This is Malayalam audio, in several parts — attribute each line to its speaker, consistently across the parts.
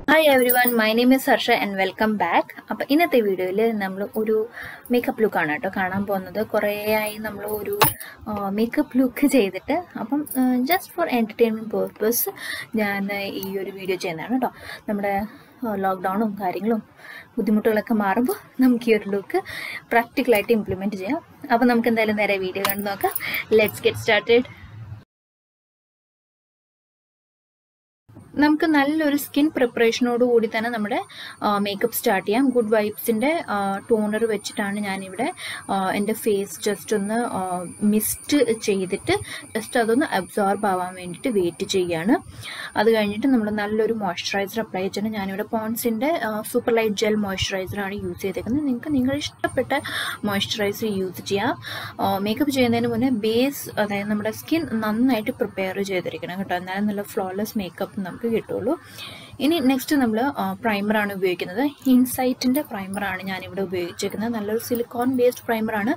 Speaker 1: Hi everyone, my name is Harsha and welcome back. അപ്പോൾ ഇന്നത്തെ വീഡിയോയിൽ നമ്മൾ ഒരു മേക്കപ്പ് ലുക്ക് ആണ് കേട്ടോ കാണാൻ പോകുന്നത്. കുറേയായി നമ്മൾ ഒരു മേക്കപ്പ് ലുക്ക് ചെയ്തിട്ട് അപ്പം ജസ്റ്റ് ഫോർ എൻ്റർടൈൻമെൻറ്റ് പേർപ്പസ് ഞാൻ ഈ ഒരു വീഡിയോ ചെയ്യുന്നതാണ് കേട്ടോ. നമ്മുടെ ലോക്ക്ഡൗണും കാര്യങ്ങളും ബുദ്ധിമുട്ടുകളൊക്കെ മാറുമ്പോൾ നമുക്ക് ഈ ഒരു ലുക്ക് പ്രാക്ടിക്കലായിട്ട് ഇംപ്ലിമെൻറ്റ് ചെയ്യാം. അപ്പോൾ നമുക്ക് എന്തായാലും നേരെ വീഡിയോ കണ്ടു നോക്കാം. Let's get started. നമുക്ക് നല്ലൊരു സ്കിൻ പ്രിപ്പറേഷനോട് കൂടി തന്നെ നമ്മുടെ മേക്കപ്പ് സ്റ്റാർട്ട് ചെയ്യാം. ഗുഡ് വൈബ്സിൻ്റെ ടോണർ വെച്ചിട്ടാണ് ഞാനിവിടെ എൻ്റെ ഫേസ് ജസ്റ്റ് ഒന്ന് മിസ്റ്റ് ചെയ്തിട്ട് ജസ്റ്റ് അതൊന്ന് അബ്സോർബ് ആവാൻ വേണ്ടിയിട്ട് വെയിറ്റ് ചെയ്യുകയാണ്. അത് കഴിഞ്ഞിട്ട് നമ്മൾ നല്ലൊരു മോയ്സ്ചറൈസർ അപ്ലൈ ചെയ്തിട്ട് ഞാനിവിടെ പോൺസിൻ്റെ സൂപ്പർ ലൈറ്റ് ജെൽ മോയ്സ്ചറൈസറാണ് യൂസ് ചെയ്തേക്കുന്നത്. നിങ്ങൾക്ക് നിങ്ങളുടെ ഇഷ്ടപ്പെട്ട മോയ്സ്ചറൈസർ യൂസ് ചെയ്യാം. മേക്കപ്പ് ചെയ്യുന്നതിന് മുന്നേ ബേസ്, അതായത് നമ്മുടെ സ്കിൻ നന്നായിട്ട് പ്രിപ്പയർ ചെയ്തിരിക്കണം കേട്ടോ, എന്നാലും നല്ല ഫ്ലോലെസ് മേക്കപ്പ് നമുക്ക് കിട്ടുള്ളൂ. ഇനി നെക്സ്റ്റ് നമ്മൾ പ്രൈമറാണ് ഉപയോഗിക്കുന്നത്. ഇൻസൈറ്റിൻ്റെ പ്രൈമറാണ് ഞാനിവിടെ ഉപയോഗിച്ചിരിക്കുന്നത്. നല്ലൊരു സിലിക്കോൺ ബേസ്ഡ് പ്രൈമറാണ്.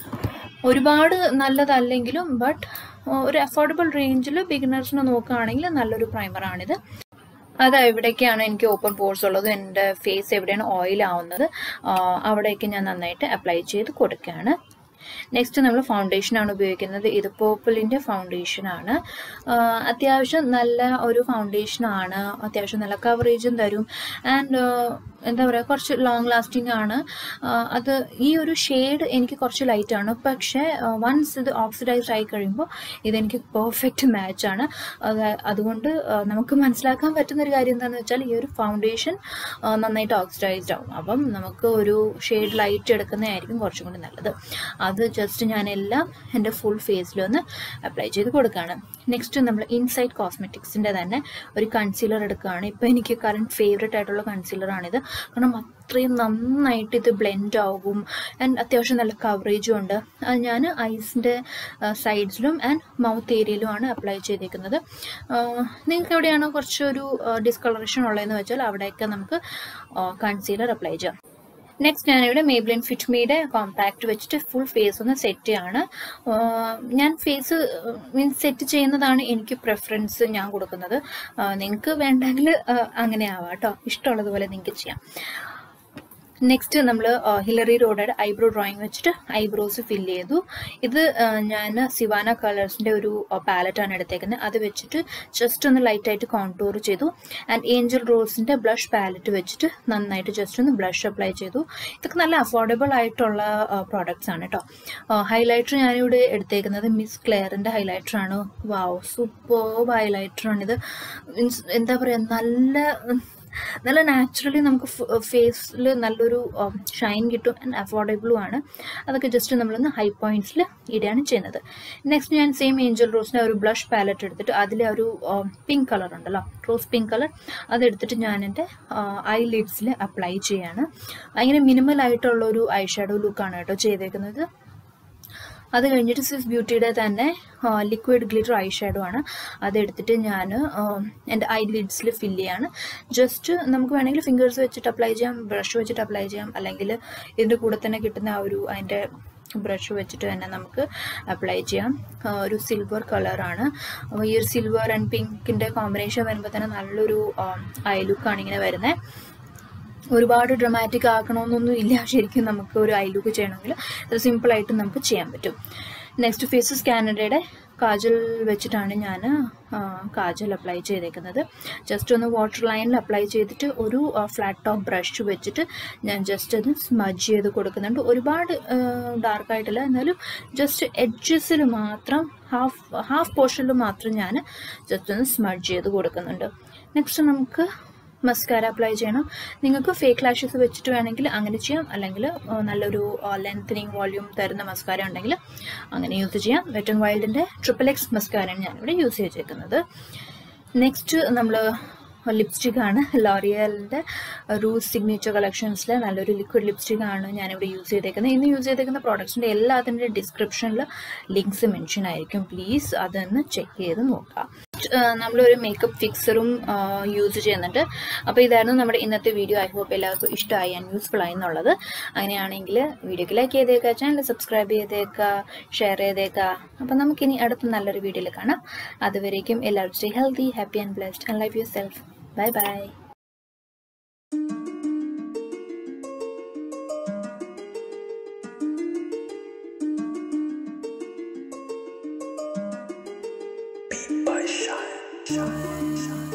Speaker 1: ഒരുപാട് നല്ലതല്ലെങ്കിലും ബട്ട് ഒരു അഫോർഡബിൾ റേഞ്ചിൽ ബിഗിനേഴ്സിന് നോക്കുകയാണെങ്കിൽ നല്ലൊരു പ്രൈമറാണിത്. അത് എവിടേക്കാണ് എനിക്ക് ഓപ്പൺ പോർസ് ഉള്ളത്, എൻ്റെ ഫേസ് എവിടെയാണ് ഓയിൽ ആവുന്നത്, അവിടേക്ക് ഞാൻ നന്നായിട്ട് അപ്ലൈ ചെയ്ത് കൊടുക്കുകയാണ്. നെക്സ്റ്റ് നമ്മൾ ഫൗണ്ടേഷനാണ് ഉപയോഗിക്കുന്നത്. ഇത് പേർപ്പിളിൻ്റെ ഫൗണ്ടേഷനാണ്. അത്യാവശ്യം നല്ല ഒരു ഫൗണ്ടേഷനാണ്. അത്യാവശ്യം നല്ല കവറേജും തരും. ആൻഡ് എന്താ പറയുക, കുറച്ച് ലോങ് ലാസ്റ്റിംഗ് ആണ്. അത് ഈ ഒരു ഷെയ്ഡ് എനിക്ക് കുറച്ച് ലൈറ്റാണ്, പക്ഷേ വൺസ് ഇത് ഓക്സിഡൈസ്ഡ് ആയി കഴിയുമ്പോൾ ഇതെനിക്ക് പെർഫെക്റ്റ് മാച്ചാണ്. അതുകൊണ്ട് നമുക്ക് മനസ്സിലാക്കാൻ പറ്റുന്നൊരു കാര്യം എന്താണെന്ന് വെച്ചാൽ ഈ ഒരു ഫൗണ്ടേഷൻ നന്നായിട്ട് ഓക്സിഡൈസ്ഡ് ആവും. അപ്പം നമുക്ക് ഒരു ഷെയ്ഡ് ലൈറ്റ് എടുക്കുന്നതായിരിക്കും കുറച്ചും കൂടി നല്ലത്. അത് ജസ്റ്റ് ഞാനെല്ലാം എൻ്റെ ഫുൾ ഫേസിലൊന്ന് അപ്ലൈ ചെയ്ത് കൊടുക്കുകയാണ്. നെക്സ്റ്റ് നമ്മൾ ഇൻസൈറ്റ് കോസ്മെറ്റിക്സിൻ്റെ തന്നെ ഒരു കൺസീലർ എടുക്കുകയാണ്. ഇപ്പോൾ എനിക്ക് കറണ്ട് ഫേവറേറ്റ് ആയിട്ടുള്ള കൺസീലറാണിത്. കാരണം അത്രയും നന്നായിട്ട് ഇത് ബ്ലെൻഡ് ആകും ആൻഡ് അത്യാവശ്യം നല്ല കവറേജും ഉണ്ട്. അത് ഞാൻ ഐസിൻ്റെ സൈഡ്സിലും ആൻഡ് മൗത്ത് ഏരിയയിലുമാണ് അപ്ലൈ ചെയ്തേക്കുന്നത്. നിങ്ങൾക്ക് എവിടെയാണോ കുറച്ചൊരു ഡിസ്കളറേഷൻ ഉള്ളതെന്ന് വെച്ചാൽ അവിടെയൊക്കെ നമുക്ക് കൺസീലർ അപ്ലൈ ചെയ്യാം. നെക്സ്റ്റ് ഞാനിവിടെ മേബ്ലിൻ ഫിറ്റ് മീയുടെ കോമ്പാക്റ്റ് വെച്ചിട്ട് ഫുൾ ഫേസ് ഒന്ന് സെറ്റ് ചെയ്യാണ്. ഞാൻ ഫേസ് മീൻസ് സെറ്റ് ചെയ്യുന്നതാണ് എനിക്ക് പ്രിഫറൻസ് ഞാൻ കൊടുക്കുന്നത്. നിങ്ങൾക്ക് വേണ്ടെങ്കിൽ അങ്ങനെ ആവാം കേട്ടോ, ഇഷ്ടമുള്ളതുപോലെ നിങ്ങൾക്ക് ചെയ്യാം. നെക്സ്റ്റ് നമ്മൾ ഹിലറി റോഡയുടെ ഐബ്രോ ഡ്രോയിങ് വെച്ചിട്ട് ഐബ്രോസ് ഫില്ല് ചെയ്തു. ഇത് ഞാൻ സിവാന കളേഴ്സിൻ്റെ ഒരു പാലറ്റാണ് എടുത്തേക്കുന്നത്. അത് വെച്ചിട്ട് ജസ്റ്റ് ഒന്ന് ലൈറ്റായിട്ട് കോൺടൂർ ചെയ്തു. ആൻഡ് ഏഞ്ചൽ റോസിൻ്റെ ബ്ലഷ് പാലറ്റ് വെച്ചിട്ട് നന്നായിട്ട് ജസ്റ്റ് ഒന്ന് ബ്ലഷ് അപ്ലൈ ചെയ്തു. ഇതൊക്കെ നല്ല അഫോർഡബിൾ ആയിട്ടുള്ള പ്രോഡക്റ്റ്സ് ആണ് കേട്ടോ. ഹൈലൈറ്റർ ഞാനിവിടെ എടുത്തേക്കുന്നത് മിസ് ക്ലെയറിൻ്റെ ഹൈലൈറ്ററാണ്. വാവ്, സൂപ്പർബ് ഹൈലൈറ്ററാണിത്. മീൻസ് എന്താ പറയുക, നല്ല നാച്ചുറലി നമുക്ക് ഫേസിൽ നല്ലൊരു ഷൈൻ കിട്ടും ആൻഡ് അഫോർഡബിളും ആണ്. അതൊക്കെ ജസ്റ്റ് നമ്മളൊന്ന് ഹൈ പോയിന്റ്സിൽ ഇടുകയാണ് ചെയ്യുന്നത്. നെക്സ്റ്റ് ഞാൻ സെയിം ഏഞ്ചൽ റോസിൻ്റെ ഒരു ബ്ലഷ് പാലറ്റ് എടുത്തിട്ട് അതിലെ ഒരു പിങ്ക് കളർ ഉണ്ടല്ലോ, റോസ് പിങ്ക് കളർ, അതെടുത്തിട്ട് ഞാൻ എൻ്റെ ഐ ലിഡ്സിൽ അപ്ലൈ ചെയ്യാണ്. അങ്ങനെ മിനിമൽ ആയിട്ടുള്ളൊരു ഐ ഷാഡോ ലുക്കാണ് കേട്ടോ ചെയ്തേക്കുന്നത്. അത് കഴിഞ്ഞിട്ട് സ്വിസ് ബ്യൂട്ടിയുടെ തന്നെ ലിക്വിഡ് ഗ്ലിറ്റർ ഐ ഷാഡോ ആണ്. അതെടുത്തിട്ട് ഞാൻ എൻ്റെ ഐ ലിഡ്സിൽ ഫില്ല് ചെയ്യാണ്. ജസ്റ്റ് നമുക്ക് വേണമെങ്കിൽ ഫിംഗേഴ്സ് വെച്ചിട്ട് അപ്ലൈ ചെയ്യാം, ബ്രഷ് വെച്ചിട്ട് അപ്ലൈ ചെയ്യാം, അല്ലെങ്കിൽ ഇതിൻ്റെ കൂടെ തന്നെ കിട്ടുന്ന ആ ഒരു അതിൻ്റെ ബ്രഷ് വെച്ചിട്ട് തന്നെ നമുക്ക് അപ്ലൈ ചെയ്യാം. ഒരു സിൽവർ കളറാണ്. ഈ ഒരു സിൽവർ ആൻഡ് പിങ്കിൻ്റെ കോമ്പിനേഷൻ വരുമ്പോൾ തന്നെ നല്ലൊരു ഐ ലുക്കാണ് ഇങ്ങനെ വരുന്നത്. ഒരുപാട് ഡ്രമാറ്റിക് ആക്കണമെന്നൊന്നും ഇല്ല. ശരിക്കും നമുക്ക് ഒരു ഐ ലുക്ക് ചെയ്യണമെങ്കിൽ അത് സിമ്പിളായിട്ട് നമുക്ക് ചെയ്യാൻ പറ്റും. നെക്സ്റ്റ് ഫേസസ് കാനഡയുടെ കാജൽ വെച്ചിട്ടാണ് ഞാൻ കാജൽ അപ്ലൈ ചെയ്തേക്കുന്നത്. ജസ്റ്റ് ഒന്ന് വാട്ടർ ലൈനിൽ അപ്ലൈ ചെയ്തിട്ട് ഒരു ഫ്ലാറ്റ് ടോപ്പ് ബ്രഷ് വെച്ചിട്ട് ഞാൻ ജസ്റ്റ് അത് സ്മജ് ചെയ്ത് കൊടുക്കുന്നുണ്ട്. ഒരുപാട് ഡാർക്കായിട്ടില്ല, എന്നാലും ജസ്റ്റ് എഡ്ജസിൽ മാത്രം ഹാഫ് പോർഷനിൽ മാത്രം ഞാൻ ജസ്റ്റ് ഒന്ന് സ്മജ് ചെയ്ത് കൊടുക്കുന്നുണ്ട്. നെക്സ്റ്റ് നമുക്ക് മസ്കാര അപ്ലൈ ചെയ്യണം. നിങ്ങൾക്ക് ഫേക്ക് ലാഷസ് വെച്ചിട്ട് വേണമെങ്കിൽ അങ്ങനെ ചെയ്യാം, അല്ലെങ്കിൽ നല്ലൊരു ലെങ്തനിങ് വോള്യൂം തരുന്ന മസ്കാര ഉണ്ടെങ്കിൽ അങ്ങനെ യൂസ് ചെയ്യാം. വെറ്റ് ആൻഡ് വൈൽഡിൻ്റെ XXX മസ്കാരയാണ് ഞാനിവിടെ യൂസ് ചെയ്തേക്കുന്നത്. നെക്സ്റ്റ് നമ്മൾ ലിപ്സ്റ്റിക്കാണ്. ലോറിയലിൻ്റെ റൂസ് സിഗ്നേച്ചർ കളക്ഷൻസിലെ നല്ലൊരു ലിക്വിഡ് ലിപ്സ്റ്റിക്കാണ് ഞാനിവിടെ യൂസ് ചെയ്തേക്കുന്നത്. ഇന്ന് യൂസ് ചെയ്തേക്കുന്ന പ്രോഡക്ട്സിൻ്റെ എല്ലാത്തിൻ്റെ ഡിസ്ക്രിപ്ഷനിൽ ലിങ്ക്സ് മെൻഷൻ ആയിരിക്കും. പ്ലീസ് അതൊന്ന് ചെക്ക് ചെയ്ത് നോക്കാം. നമ്മളൊരു മേക്കപ്പ് ഫിക്സറും യൂസ് ചെയ്യുന്നുണ്ട്. അപ്പോൾ ഇതായിരുന്നു നമ്മുടെ ഇന്നത്തെ വീഡിയോ. ഐ ഹോപ്പ് എല്ലാവർക്കും ഇഷ്ടമായി ആൻഡ് യൂസ്ഫുൾ ആയി എന്നുള്ളത്. അങ്ങനെയാണെങ്കിൽ വീഡിയോക്ക് ലൈക്ക് ചെയ്തേക്കുക, ചാനൽ സബ്സ്ക്രൈബ് ചെയ്തേക്കുക, ഷെയർ ചെയ്തേക്കുക. അപ്പോൾ നമുക്കിനി അടുത്ത നല്ലൊരു വീഡിയോയിൽ കാണാം. അതുവരേക്കും എല്ലാവരും stay healthy, happy and blessed and love yourself. Bye bye.
Speaker 2: shine.